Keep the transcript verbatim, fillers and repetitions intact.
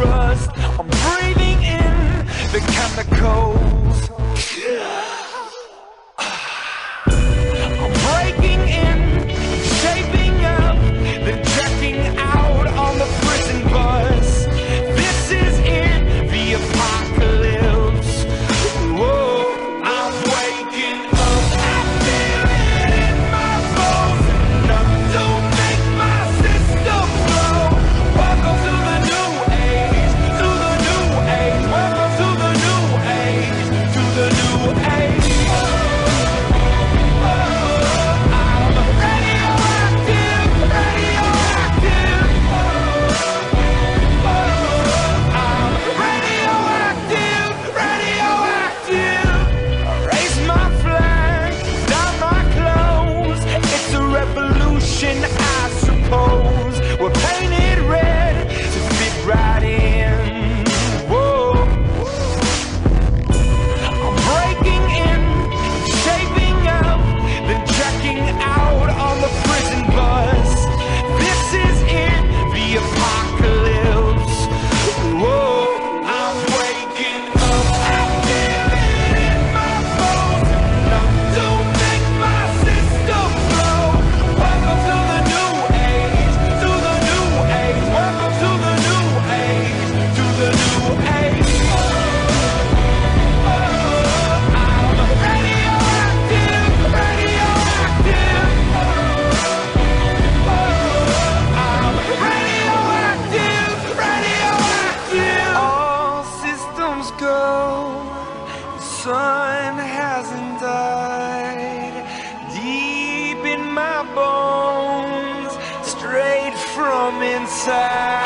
rust. I'm breathing in the chemicals. I'm breaking in, shaping up, then checking out on the prison bus. This is it, the apocalypse. Whoa, I'm waking up. I feel it in my bones, enough to make my system blow. Welcome to the new age, to the new age. Welcome to the new age, to the new age. I suppose we're painted red to fit right in. Whoa, I'm breaking in, shaping up, then checking out on the prison bus. This is it, the apocalypse. Whoa, I'm waking up. I feel it in my bones, enough to make my system blow. Welcome to the new age, to the new age. Welcome to the new age, to the new age. Oh, I'm radioactive, radioactive. Oh, I'm radioactive, radioactive. All systems go, the sun hasn't died. Deep in my bones, straight from inside.